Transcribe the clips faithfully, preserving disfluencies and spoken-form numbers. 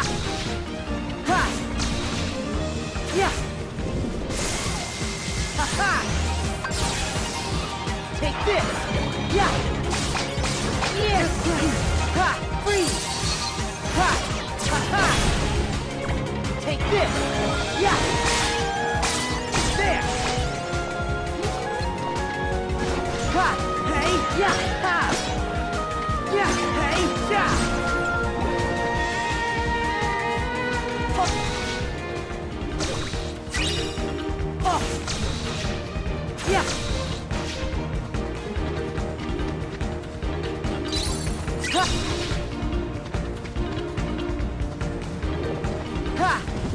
Ha! Yeah! Ha ha! Take this! Yeah! Yes! Ha! Freeze! Ha! Ha ha! Take this! Yeah! There! Ha! Hey! Yeah! Ha! Yeah! Hey! Yeah! Oh! Oh! Yeah! Ha! Ha!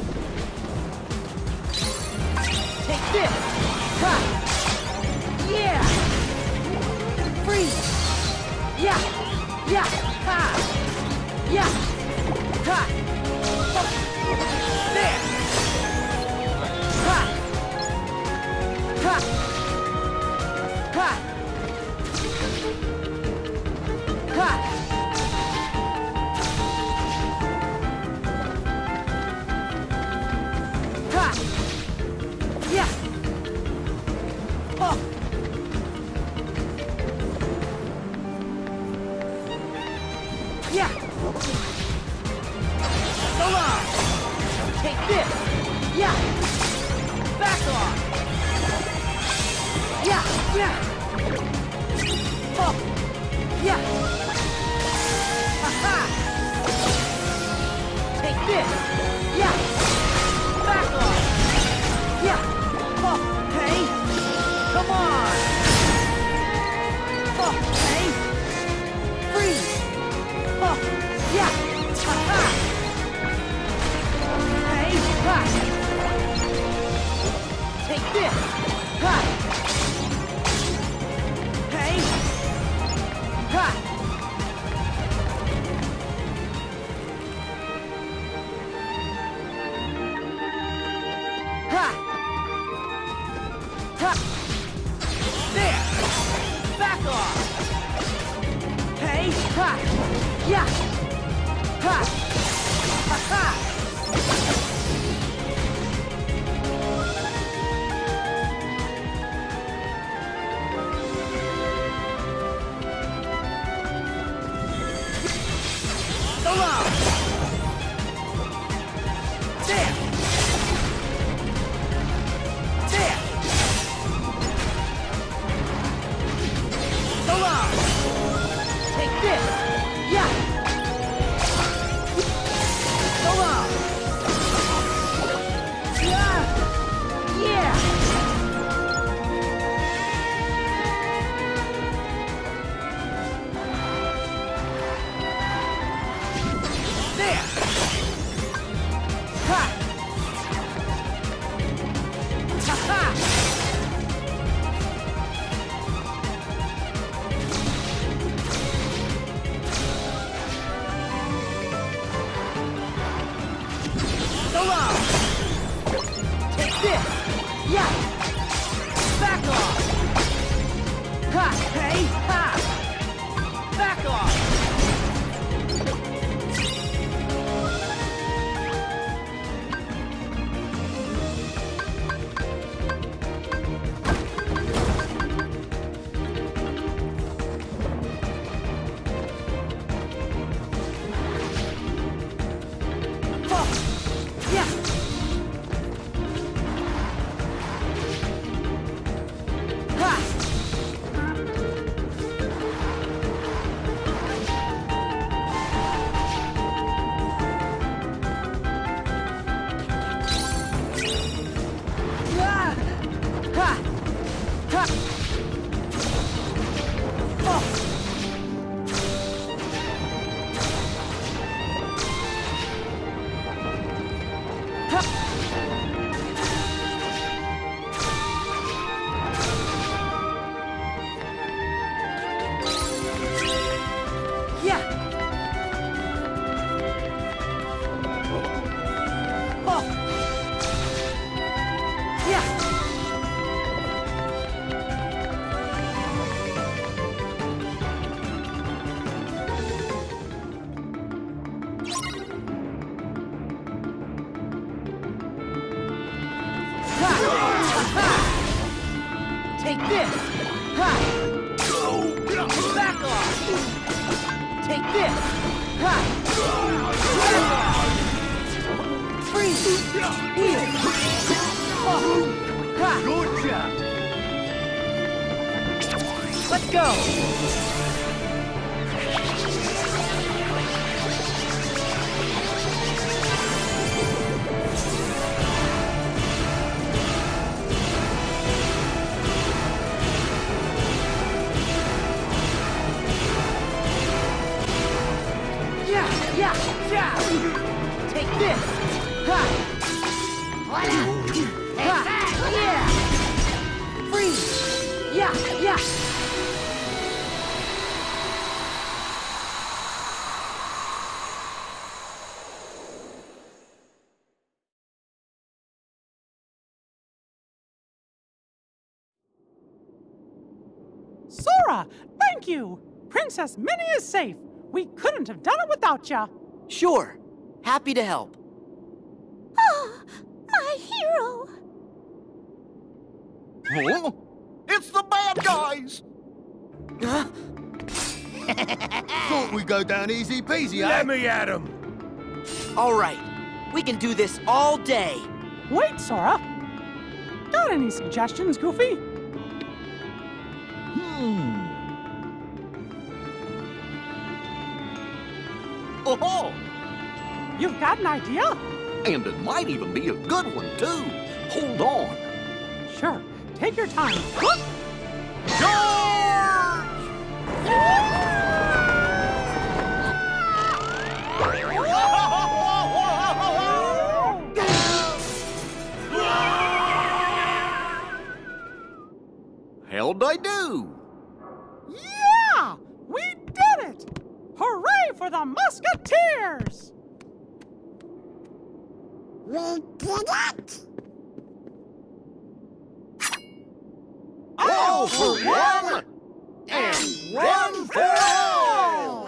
Take this! Ha! Yeah! Freeze! Yeah! Yeah! Ha! Yeah! Ha! Oh. There! Ha! Ha! Ha! Ha! Ha! Yeah! Oh! Yeah! So long! Take this! Yeah! Back off! Yeah! Yeah! Oh! Yeah! Ha-ha! Take this! Yeah! Back off! Yeah! Oh! Hey! Come on! Oh! Hey! Freeze! Oh! Yeah! Ha-ha! Hey! Ha! Take this! Ha! Hey! Ha! Ha! Ha! There! Back off! Hey! Ha! Yeah! Ha! Ha-ha! So long! There! There! So long! Take this! Yeah! So long! Yeah! Yeah! There! Ha! Ha-ha! So long! Take this! Yeah! Back off! Ha! Hey! Ha! Back off! Oh! Yeah! Ha! Take this! Ha! Back off! Take this! Ha! Back off! Freeze! Heal! Oh. Ha! Good job! Let's go! Yeah, yeah, yeah! Take this! Ha! What? Ha! Yeah! Freeze! Yeah, yeah! Sora, thank you! Princess Minnie is safe. We couldn't have done it without ya. Sure. Happy to help. Oh, my hero! Huh? It's the bad guys! Huh? Thought we'd go down easy peasy, eh? Let me at him! All right. We can do this all day. Wait, Sora. Got any suggestions, Goofy? Hmm. Oh, You've got an idea? and it might even be a good one, too. Hold on. Sure. Take your time. How'd I do? Yeah! We did it! Hooray for the Musketeers! We did it! All for one, and one for all!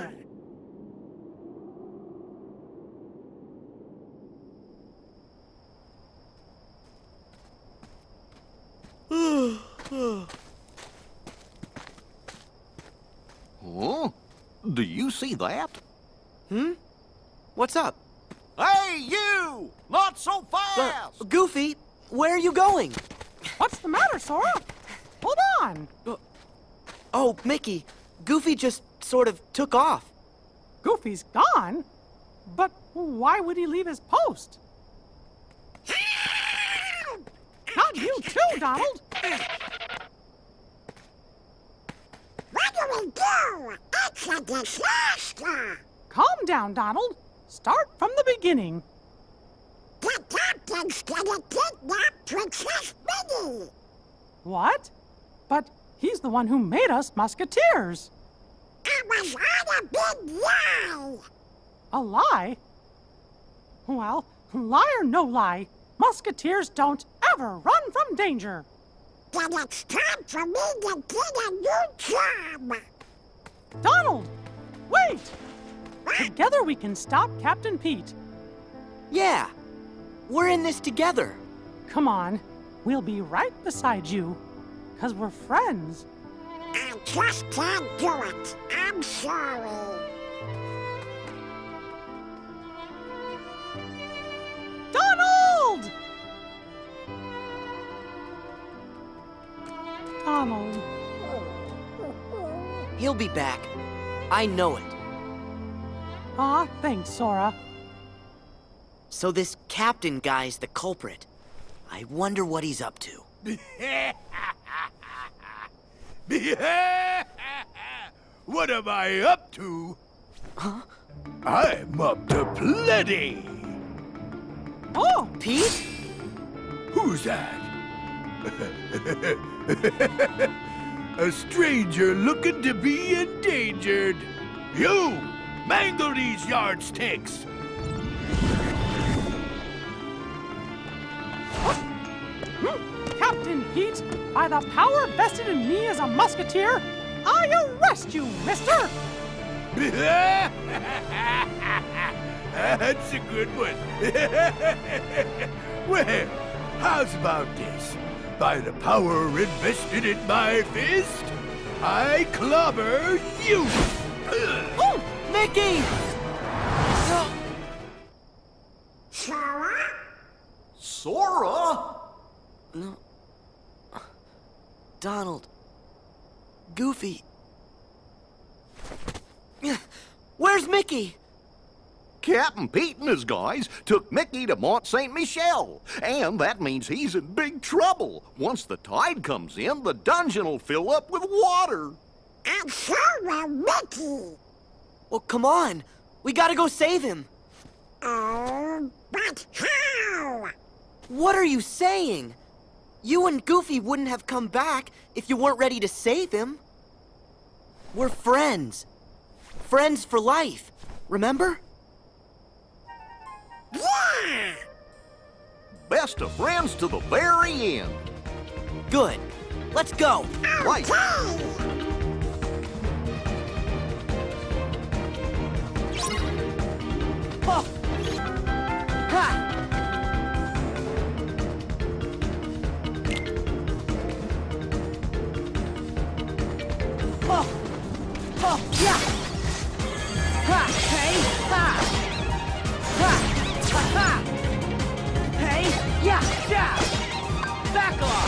Huh? Do you see that? Hmm? What's up? Hey, you! Not so fast! Uh, Goofy, where are you going? What's the matter, Sora? Hold on. Oh, Mickey, Goofy just sort of took off. Goofy's gone? But why would he leave his post? Not you too, Donald! What do we do? It's a disaster! Calm down, Donald. Start from the beginning. The captain's gonna kidnap Princess Minnie! What? But he's the one who made us Musketeers. It was all a big lie! A lie? Well, lie or no lie, Musketeers don't ever run from danger. Then it's time for me to get a new job! Donald, wait! Together we can stop Captain Pete. Yeah, we're in this together. Come on, we'll be right beside you, 'cause we're friends. I just can't do it. I'm sorry. Donald! Donald. He'll be back. I know it. Aw, thanks, Sora. So this captain guy's the culprit. I wonder what he's up to. What am I up to? Huh? I'm up to plenty. Oh, Pete? Who's that? A stranger looking to be endangered. You! Mangle these yardsticks! Captain Pete, by the power vested in me as a musketeer, I arrest you, mister! That's a good one. Well, how's about this? By the power invested in my fist, I clobber you! Oh, Mickey! Sora? Sora? No. Donald. Goofy. Where's Mickey? Captain Pete and his guys took Mickey to Mont Saint Michel, and that means he's in big trouble. Once the tide comes in, the dungeon will fill up with water. And so will Mickey. Well, come on. We gotta go save him. Oh, but how? What are you saying? You and Goofy wouldn't have come back if you weren't ready to save him. We're friends. Friends for life. Remember? Yeah! Best of friends to the very end. Good. Let's go. Right. Okay! Oh. Ha. Oh. Oh, yeah. Ha. Hey. Ha. Ha. Ha. Ha. Hey. Yeah. Yeah. Back off.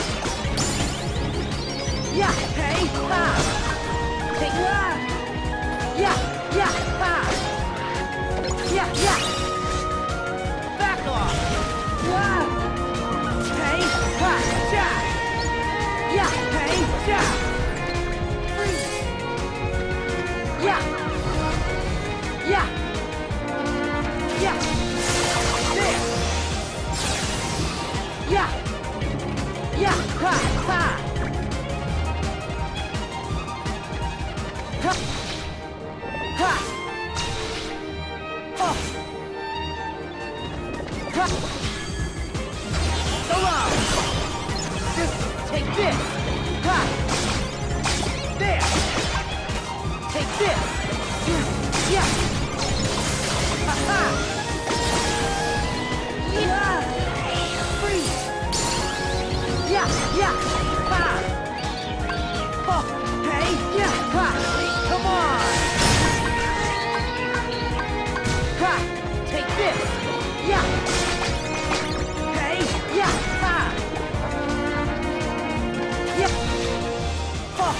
Yeah. Hey. Ha. Take. Yeah. Yeah. Yeah. Ha. Yeah, yeah! Back off! Yeah! Hey, ha, ja! Yeah, hey, ja! Freeze! Yeah! Yeah! Yeah! There! Yeah! Yeah, ha, ha! Ha! Ha! Oh. Ha. So long. Just take this. Ha. There. Take this. Yeah. Ha ha. Yeah. Freeze. Yeah. Yeah. Ha. Oh. Hey. Yeah. Ha. Come on. Ha! Take this! Yeah! Hey! Yeah! Ha! Yeah! Oh!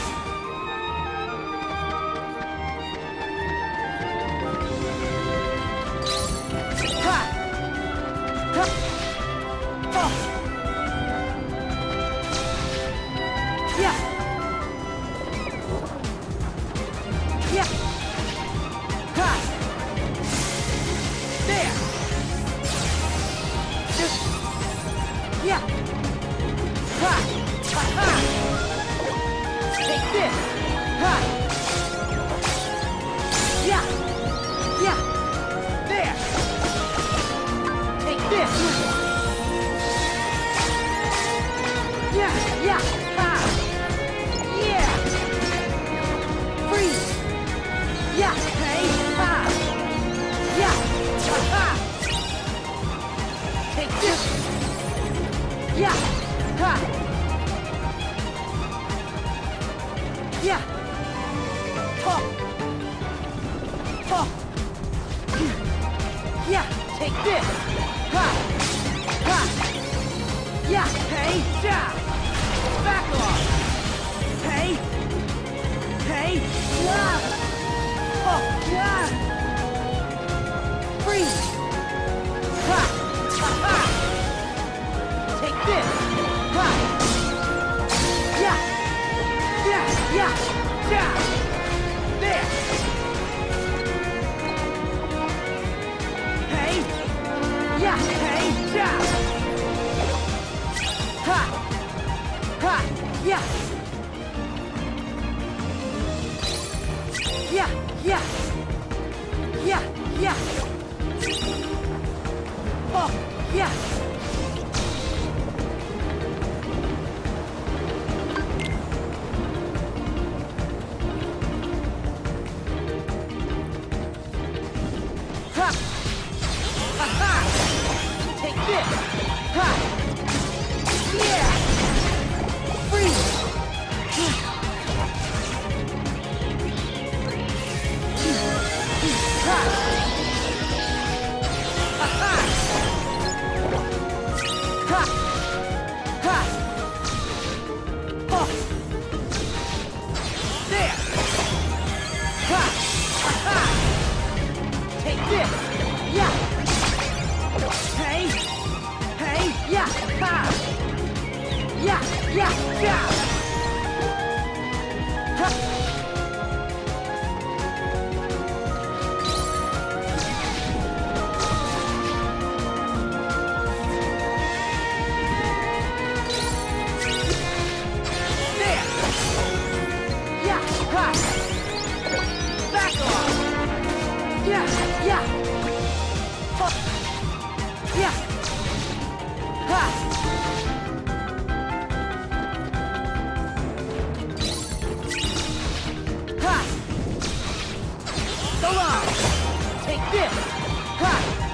Ha! Ha! Oh! Yeah! Yeah! Ha! There! Just... Yeah! Ha! Ha ha! Take this! Ha! Yeah! Yeah! There! Take this! Yeah! Yeah! Ha! Yeah! Freeze! Yeah! Hey! Ha! Yeah! Ha! Take this! Yeah! Ha! Yeah! Oh! Oh! Yeah! Take this! Ha! Ha! Yeah! Hey! Ja! Back off! Hey! Hey! Yeah! Oh! Yeah! Freeze! Ha! Ha ha! Take this! Ha! Yeah! Yeah! Yeah! Yeah! There! Hey! Yeah! Hey! Yeah! Ha! Ha! Yeah! Yeah! Yeah! Yeah! Yeah! Oh! Yeah! Ha! Ha ha! Take this! Ha! Yeah! Yeah! Ha! Ha! So long! Take this! Ha!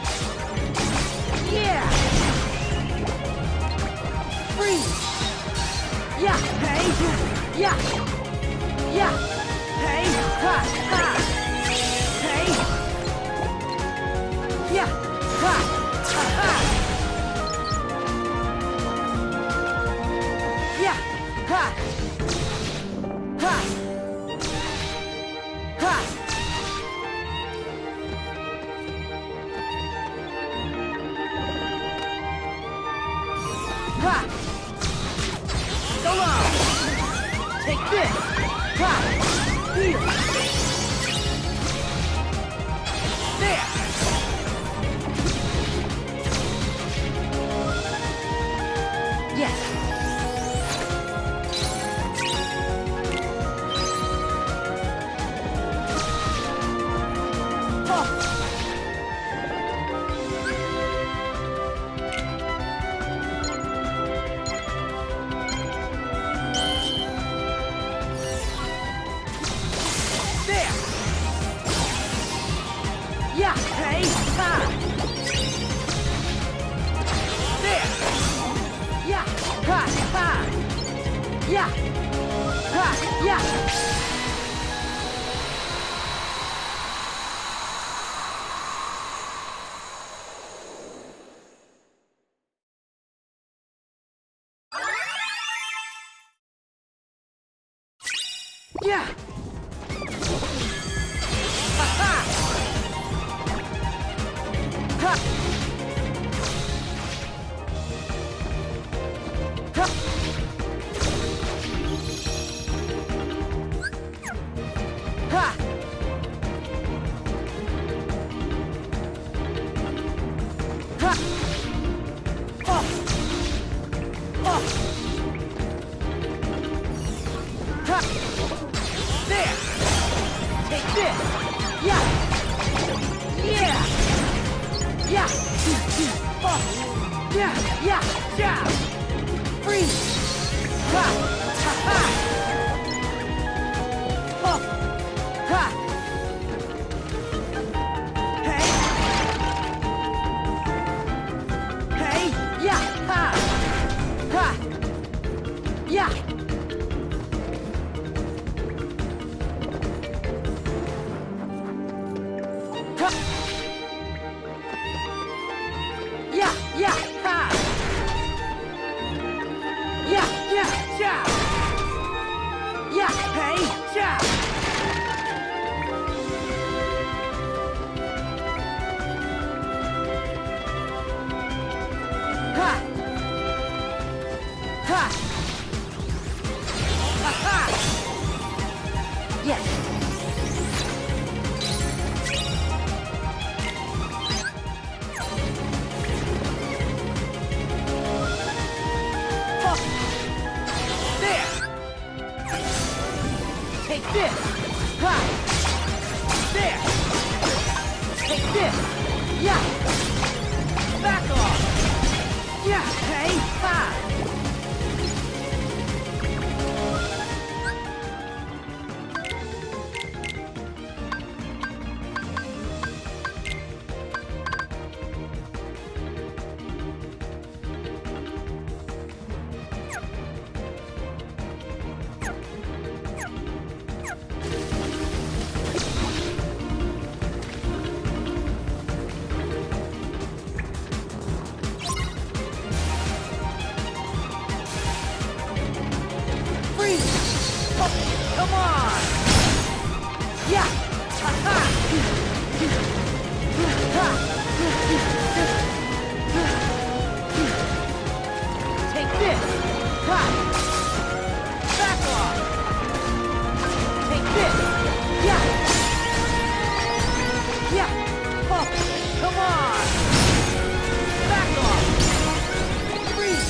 Yeah! Freeze! Yeah! Hey! Yeah! Yeah! Hey! Ha! Ha! Hey! Yeah! Ha! Ha! Ha! Yeah! Ha! Ha! Ha! Ha! So long! Take this! Ha! Here! There! Yes! Oh! There! Yeah! Hey! Ha! There! Yeah! Ha! Ha! Yeah! Ha! Yeah! Yeah! Ha ha! Ha! Ha! Ha! Ha! Oh! Oh! Ha! There! Take this! Yeah! Yeah! Yeah! Oh! Yeah! Yeah! Yeah! Freeze! Ha! Ha! Ha! Oh! Ha! Hey! Hey! Yeah! Ha! Ha! Yeah! Ha! Yeah! Yeah! Ha! Yeah! Yeah! Yeah! Yeah! Hey! Yeah! Ha! Ha! Ha! Ha! Yes! Oh! There! Take this! Ha! There! Take this! Yeah! Back off! Yeah! Hey! Ha! Come on! Yeah! Ha-ha! Take this! Ha! Back off! Take this! Yeah! Yeah! Oh! Come on! Back off! Freeze!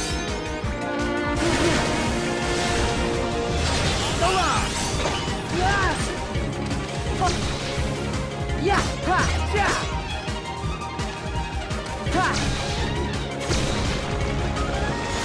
So long! Yes! Oh. Yeah! Ha! Yeah! Ha!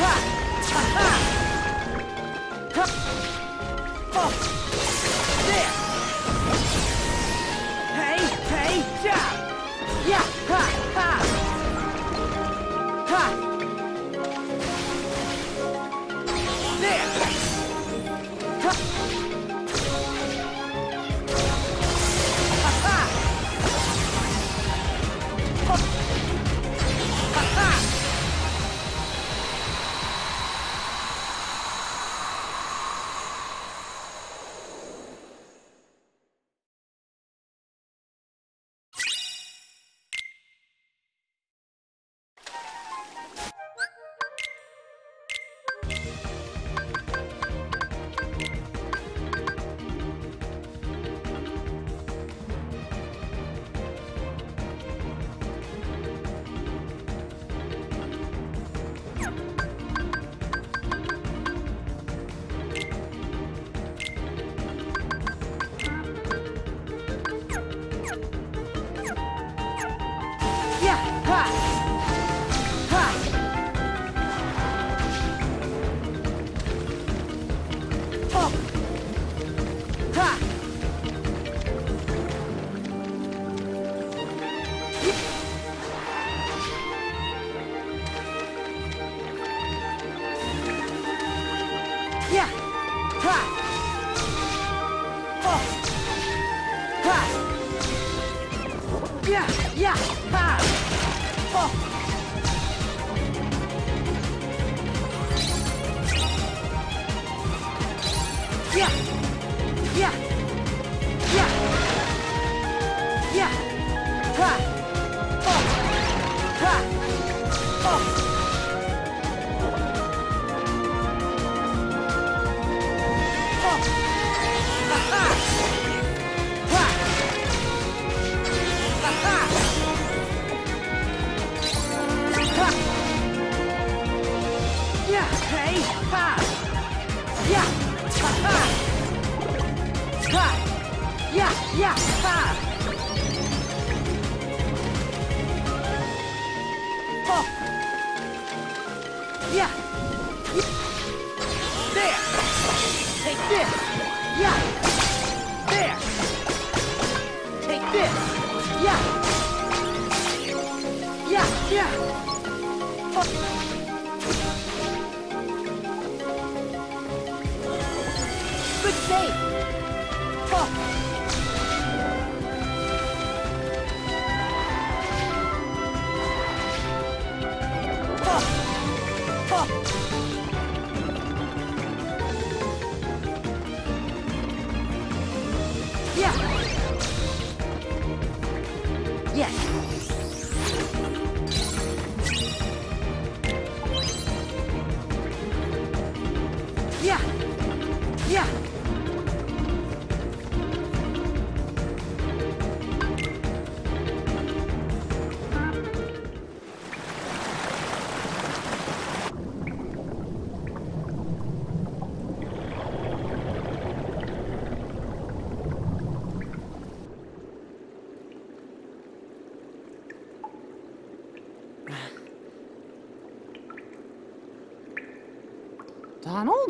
Donald?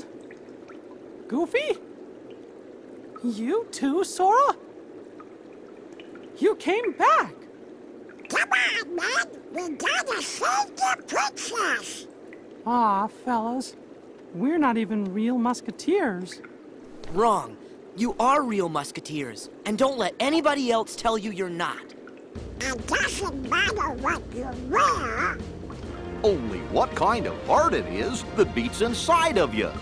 Goofy? You too, Sora? You came back! Come on, man! We gotta save the princess! Aw, fellas. We're not even real musketeers. Wrong. You are real musketeers. And don't let anybody else tell you you're not. It doesn't matter what you wear. Only what kind of heart it is that beats inside of you.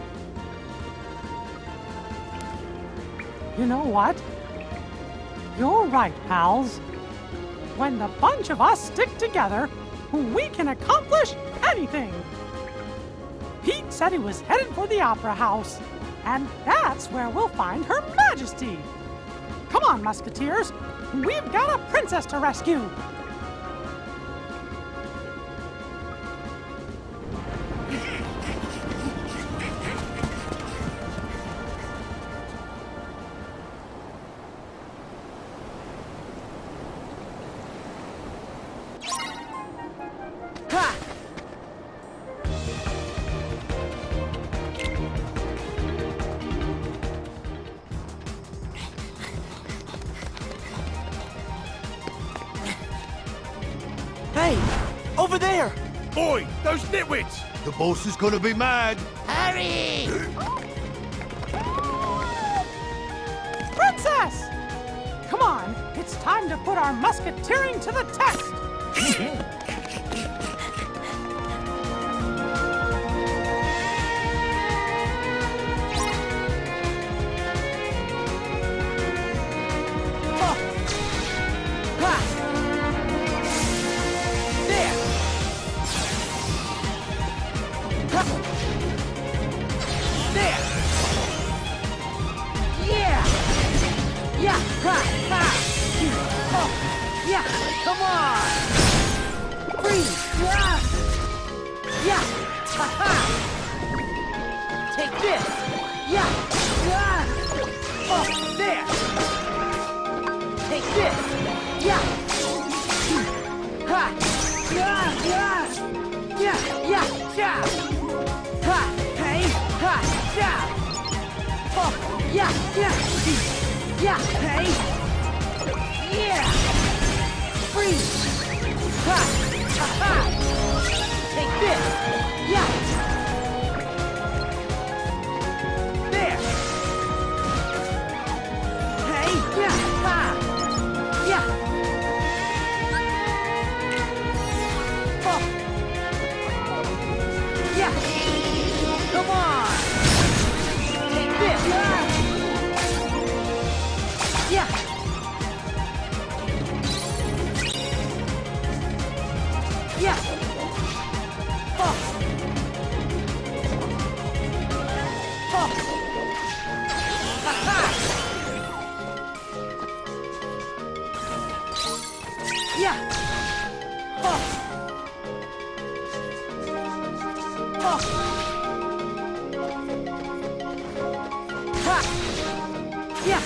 You know what? You're right, pals. When the bunch of us stick together, we can accomplish anything. Pete said he was headed for the Opera House, and that's where we'll find Her Majesty. Come on, Musketeers. We've got a princess to rescue. Hey, over there! Oi, those nitwits! The boss is gonna be mad. Hurry! Princess! Come on, it's time to put our musketeering to the test! Come on! Freeze! Yeah! Yeah! Ha-ha! Take this! Yeah! Yeah! Oh, there! Take this! Yeah! Ha! Yeah! Yeah! Yeah! Yeah! Yeah! Ha! Hey! Ha! Yeah! Oh! Yeah! Yeah! Yeah! Hey! Yeah! Freeze! Ha! Ha-ha! Take this! Yeah! There! Hey! Yeah! Ha! Yeah! Oh! Yeah! Come on! Take this! Yeah! Yeah! Yeah! Oh! Oh! Ha-ha! Yeah! Oh! Oh! Ha! Yeah!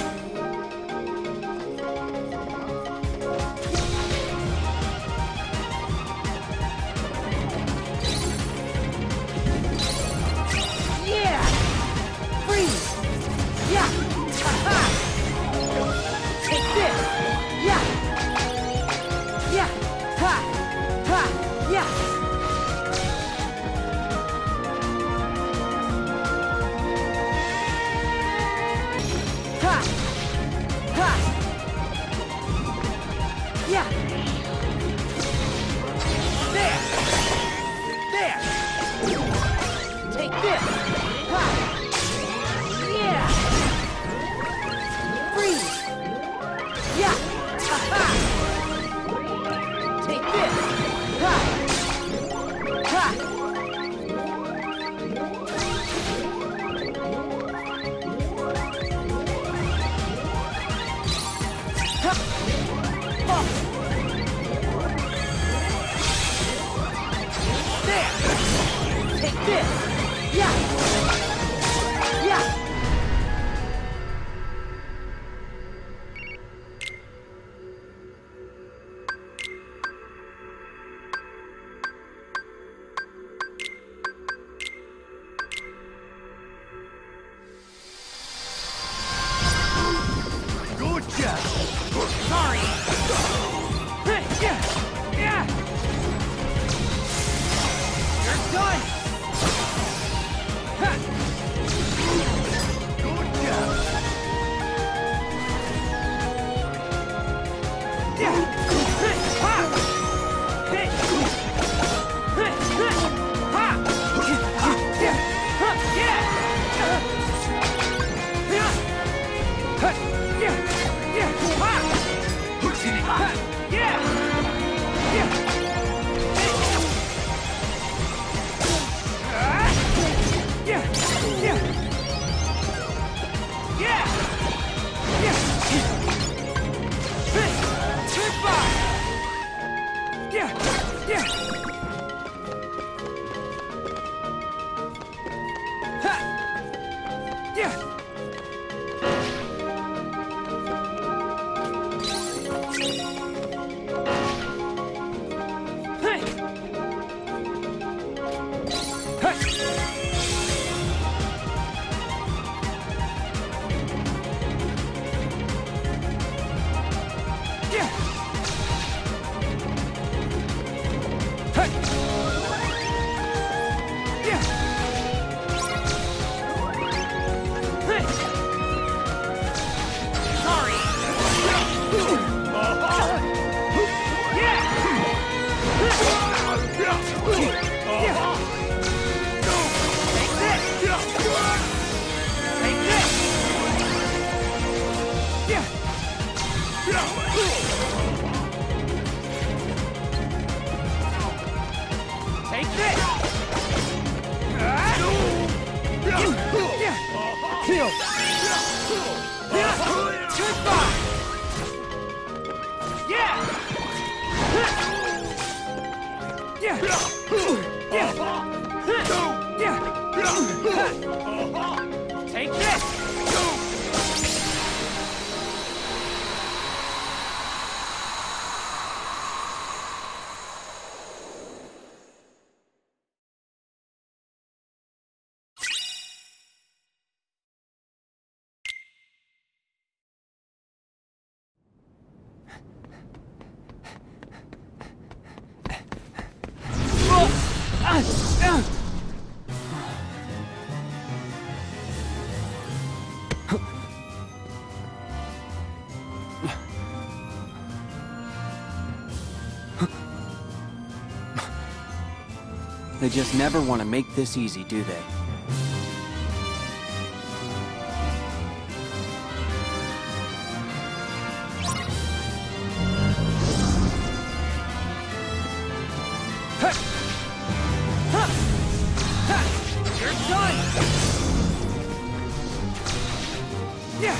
Take this! Heal! Goodbye! Yeah! Yeah! Yeah! Take this! They just never want to make this easy, do they? You're done! Yeah!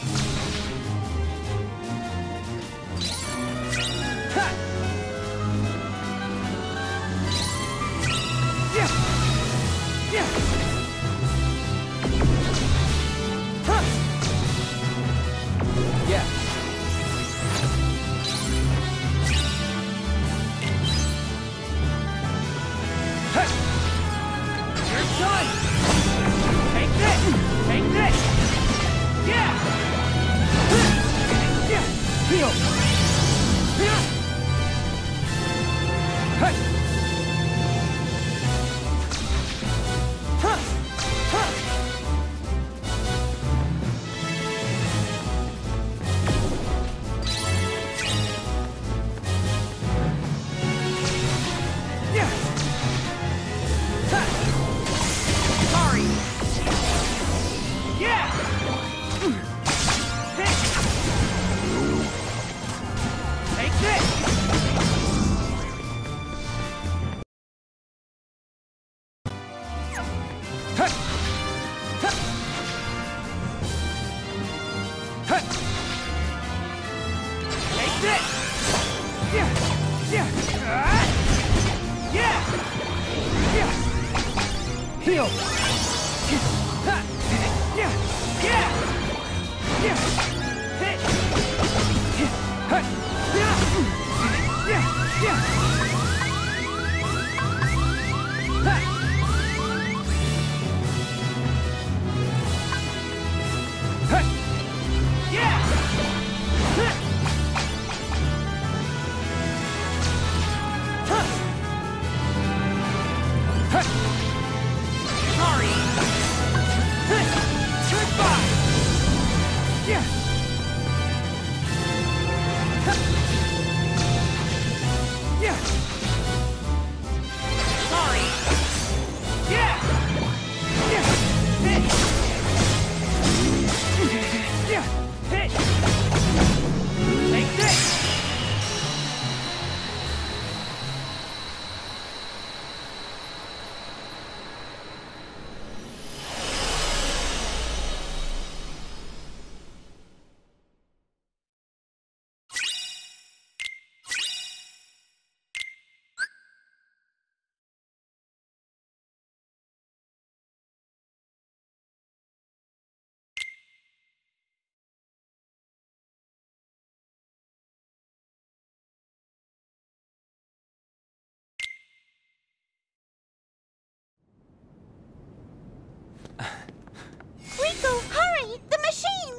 Riku, hurry! The machine!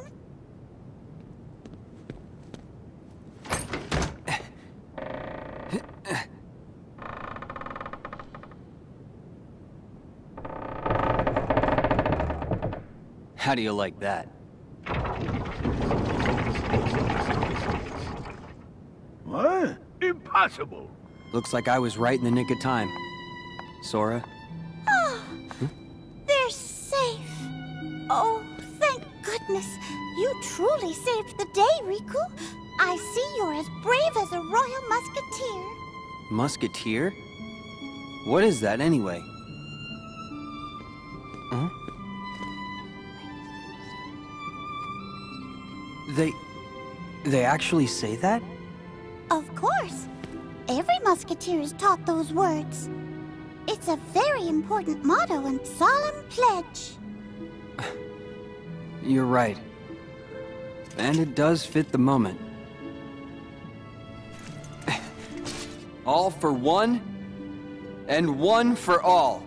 How do you like that? What? Impossible. Looks like I was right in the nick of time. Sora? Oh, they're safe. Oh, thank goodness. You truly saved the day, Riku. I see you're as brave as a royal musketeer. Musketeer? What is that, anyway? Huh? They... they actually say that? Of course. Every musketeer is taught those words. It's a very important motto and solemn pledge. You're right. And it does fit the moment. All for one, and one for all.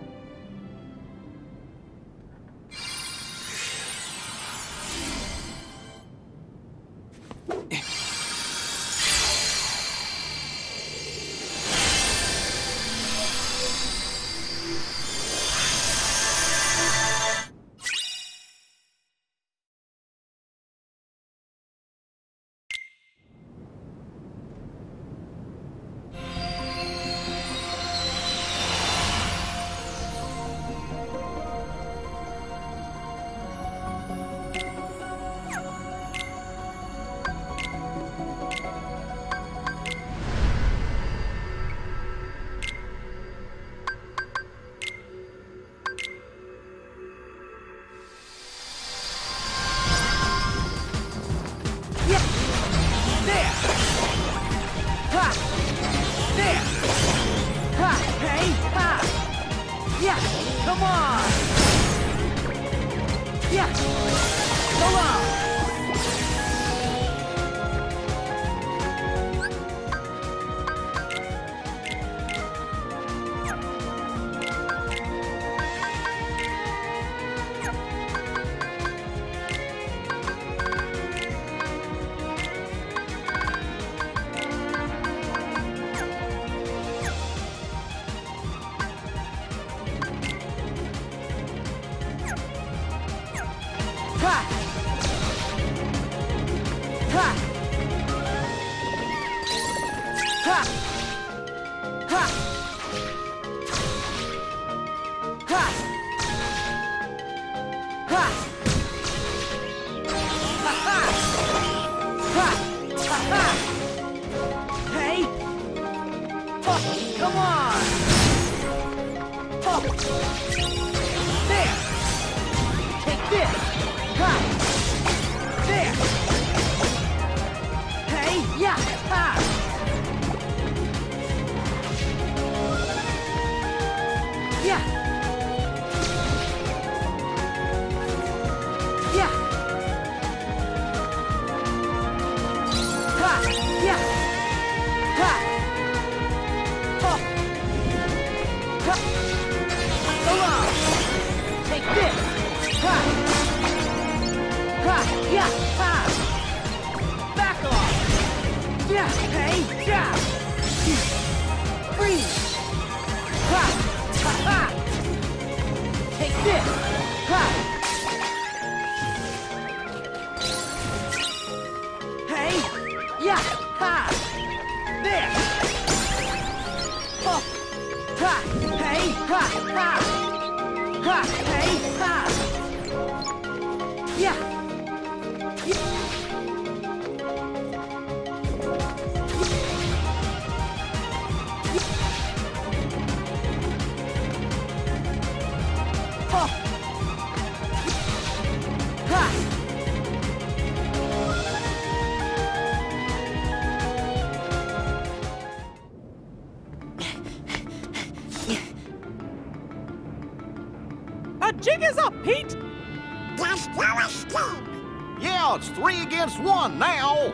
Jig is up, Pete! There's no escape! Yeah, it's three against one now!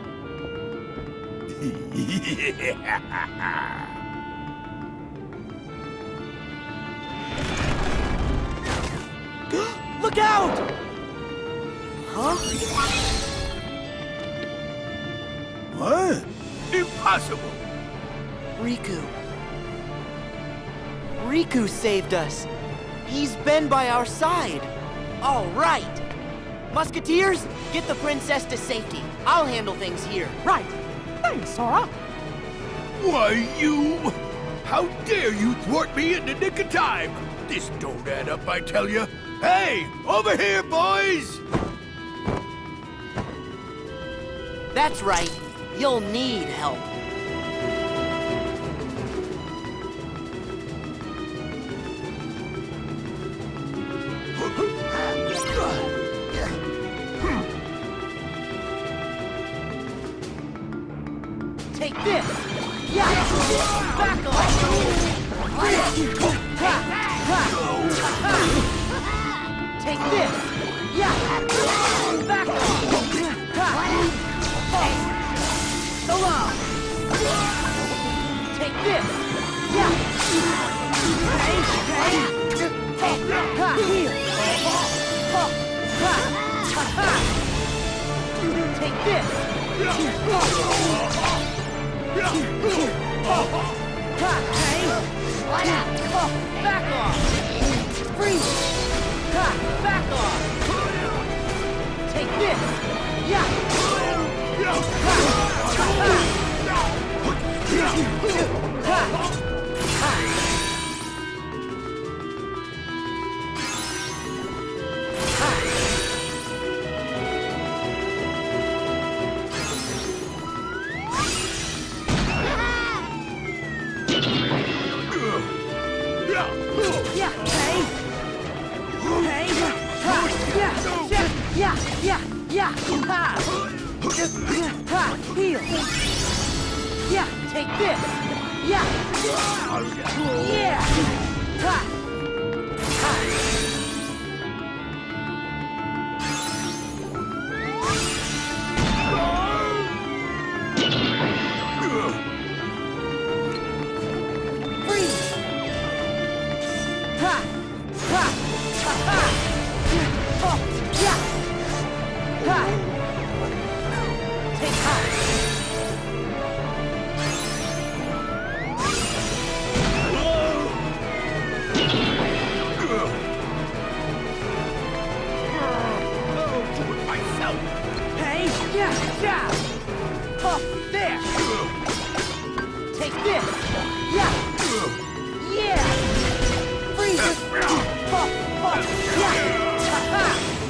Look out! Huh? What? Impossible! Riku. Riku saved us. He's been by our side. All right. Musketeers, get the princess to safety. I'll handle things here. Right. Thanks, Sora. Why, you... How dare you thwart me in the nick of time? This don't add up, I tell you. Hey, over here, boys! That's right. You'll need help. Take this! Yeah! Back off! So long! Take this! Yeah! Hey! Hey! Heal! Take this! Hey! Back off! Freeze! Back off! Take this! Yeah! Yeah, hey! Hey! Ha! Yeah! Yeah! Yeah! Yeah! Yeah! Ha! Ha! Heal! Yeah! Take this! Yeah! Yeah! Ha! Ha! Freeze! Ha! Ha! Ha! Ha! Oh! Yeah! Ha! Take ha! Hey! Yeah! Yeah! Oh! There! Take this! Yeah! Yeah! Freeze! Oh! Oh! Yeah! Ha!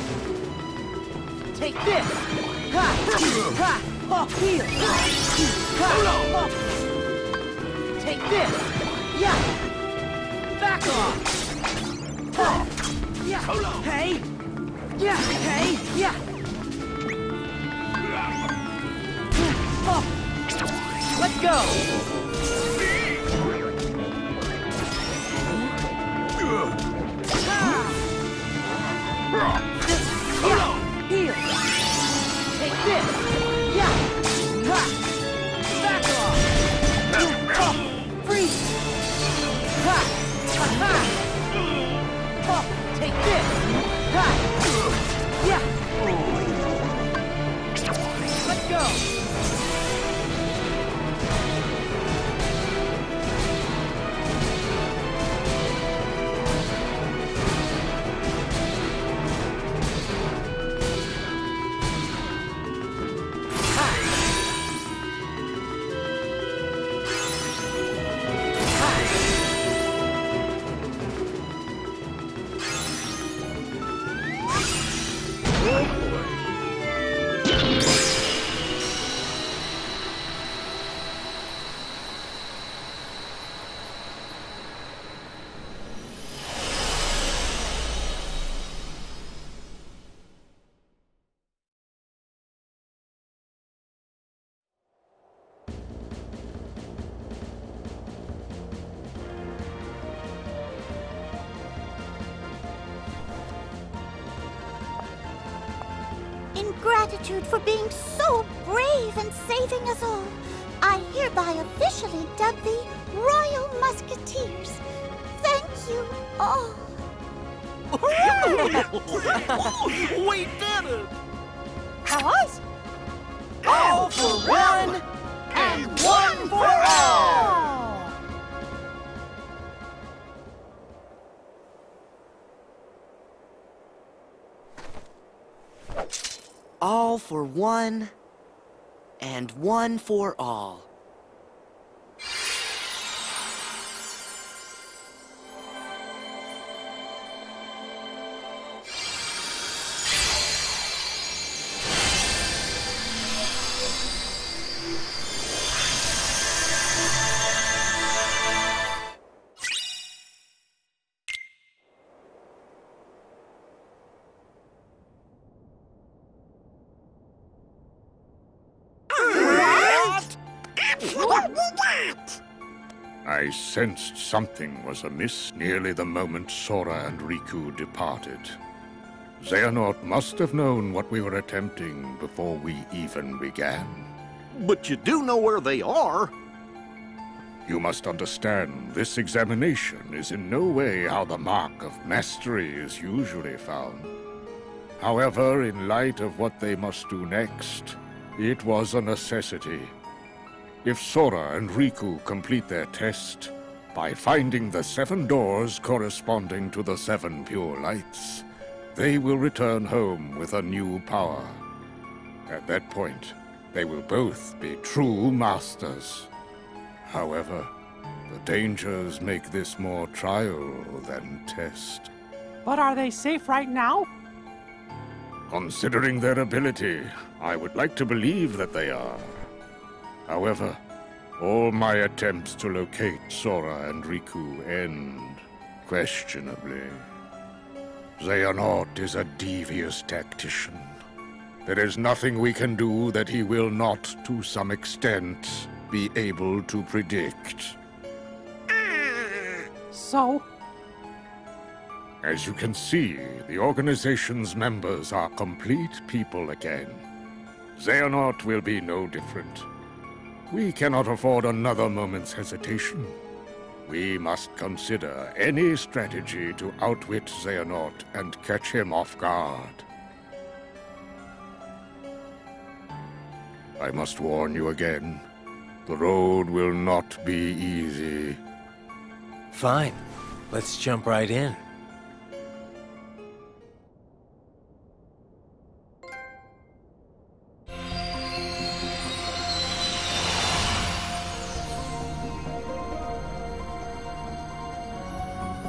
Take this! Ha! Ha! Oh! Heal! Ha! Oh! Take this! Yeah! Back off! Oh! Yeah! Hey! Yeah! Hey! Yeah! Oh! Let's go! Yeah! Heal! Take this! Yeah! Ha! Back off! Oh! Freeze! Ha! Ha! Ha! Oh! Take this! Ha! Yeah! Let's go! In gratitude for being so brave and saving us all, I hereby officially dub the Royal Musketeers. Thank you all. We did it! Fellas? All for one, and one for all! All for one, and one for all. I sensed something was amiss nearly the moment Sora and Riku departed. Xehanort must have known what we were attempting before we even began. But you do know where they are. You must understand, this examination is in no way how the mark of mastery is usually found. However, in light of what they must do next, it was a necessity. If Sora and Riku complete their test, by finding the seven doors corresponding to the seven pure lights, they will return home with a new power. At that point, they will both be true masters. However, the dangers make this more trial than test. But are they safe right now? Considering their ability, I would like to believe that they are. However, all my attempts to locate Sora and Riku end questionably. Xehanort is a devious tactician. There is nothing we can do that he will not, to some extent, be able to predict. So? As you can see, the organization's members are complete people again. Xehanort will be no different. We cannot afford another moment's hesitation. We must consider any strategy to outwit Xehanort and catch him off guard. I must warn you again. The road will not be easy. Fine. Let's jump right in.